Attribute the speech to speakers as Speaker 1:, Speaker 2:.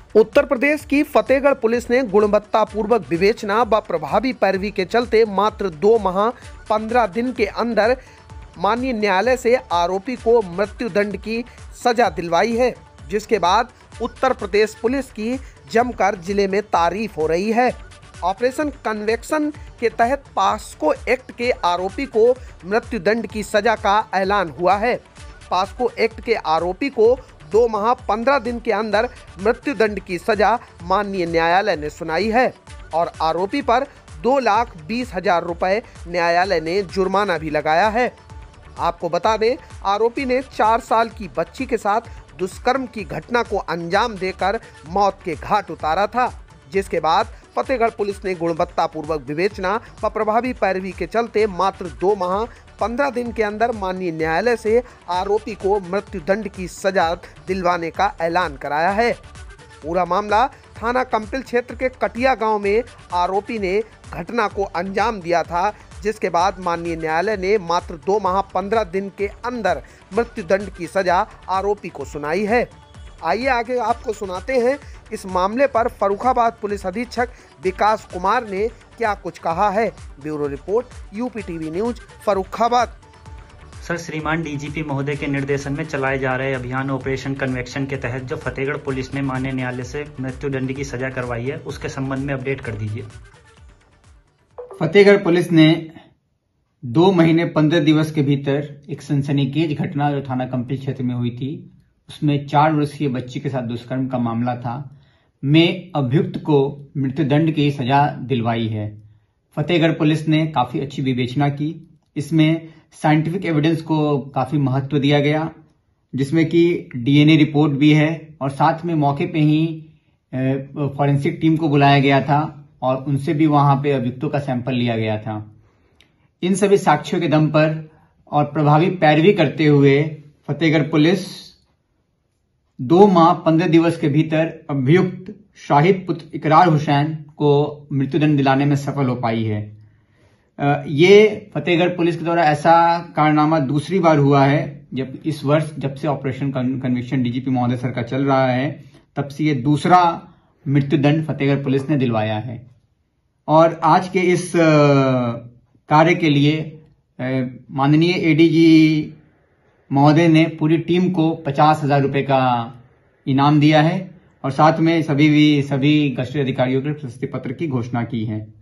Speaker 1: उत्तर प्रदेश की फतेहगढ़ पुलिस ने गुणवत्तापूर्वक विवेचना व प्रभावी पैरवी के चलते मात्र 2 माह 15 दिन के अंदर माननीय न्यायालय से आरोपी को मृत्युदंड की सजा दिलवाई है, जिसके बाद उत्तर प्रदेश पुलिस की जमकर जिले में तारीफ हो रही है। ऑपरेशन कन्वेक्शन के तहत पास्को एक्ट के आरोपी को मृत्युदंड की सजा का ऐलान हुआ है। पास्को एक्ट के आरोपी को 2 माह 15 दिन के अंदर मृत्युदंड की सजा माननीय न्यायालय ने सुनाई है और आरोपी पर 2,20,000 रुपए न्यायालय ने जुर्माना भी लगाया है। आपको बता दें, आरोपी ने 4 साल की बच्ची के साथ दुष्कर्म की घटना को अंजाम देकर मौत के घाट उतारा था, जिसके बाद फतेहगढ़ पुलिस ने गुणवत्तापूर्वक विवेचना व प्रभावी पैरवी के चलते मात्र 2 माह 15 दिन के अंदर माननीय न्यायालय से आरोपी को मृत्युदंड की सजा दिलवाने का ऐलान कराया है। पूरा मामला थाना कंपिल क्षेत्र के कटिया गांव में आरोपी ने घटना को अंजाम दिया था, जिसके बाद माननीय न्यायालय ने मात्र 2 माह 15 दिन के अंदर मृत्युदंड की सजा आरोपी को सुनाई है। आइए आगे आपको सुनाते हैं इस मामले पर फर्रुखाबाद पुलिस अधीक्षक विकास कुमार ने क्या कुछ कहा है। Bureau report, UP TV news, Farrukhabad.
Speaker 2: Sir, श्रीमान डीजीपी महोदय के निर्देशन में चलाए जा रहे अभियान ऑपरेशन कन्वेक्शन के तहत जो फतेहगढ़ पुलिस ने माननीय न्यायालय से मृत्युदंड की सजा करवाई है, उसके संबंध में अपडेट कर दीजिए।
Speaker 3: फतेहगढ़ पुलिस ने 2 महीने 15 दिवस के भीतर एक सनसनीखेज घटना जो थाना कंपिल क्षेत्र में हुई थी, उसमें 4 वर्षीय बच्ची के साथ दुष्कर्म का मामला था, में अभियुक्त को मृत्युदंड की सजा दिलवाई है। फतेहगढ़ पुलिस ने काफी अच्छी विवेचना की। इसमें साइंटिफिक एविडेंस को काफी महत्व दिया गया, जिसमें कि डीएनए रिपोर्ट भी है और साथ में मौके पे ही फॉरेंसिक टीम को बुलाया गया था और उनसे भी वहां पे अभियुक्तों का सैंपल लिया गया था। इन सभी साक्ष्यों के दम पर और प्रभावी पैरवी करते हुए फतेहगढ़ पुलिस 2 माह 15 दिवस के भीतर अभियुक्त शाहिद पुत्र इकरार हुसैन को मृत्युदंड दिलाने में सफल हो पाई है। ये फतेहगढ़ पुलिस के द्वारा ऐसा कारनामा दूसरी बार हुआ है। जब इस वर्ष जब से ऑपरेशन कन्वेक्शन डीजीपी महोदय सर का चल रहा है, तब से ये दूसरा मृत्युदंड फतेहगढ़ पुलिस ने दिलवाया है। और आज के इस कार्य के लिए माननीय एडीजी महोदय ने पूरी टीम को 50,000 रुपए का इनाम दिया है और साथ में सभी गश्ती अधिकारियों के प्रशस्ति पत्र की घोषणा की है।